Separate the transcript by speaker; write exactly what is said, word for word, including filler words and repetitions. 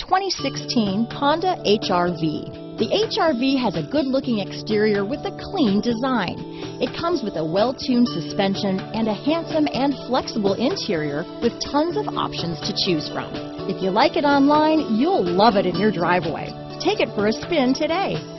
Speaker 1: twenty sixteen Honda H R V. The H R V has a good-looking exterior with a clean design. It comes with a well-tuned suspension and a handsome and flexible interior with tons of options to choose from. If you like it online, you'll love it in your driveway. Take it for a spin today.